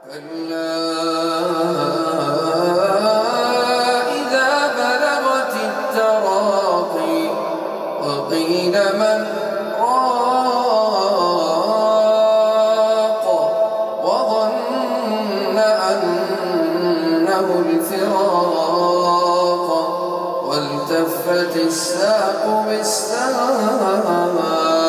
كلا إذا بلغت التراقي وقيل من راق وظن أنه الفراق والتفت الساق بالساق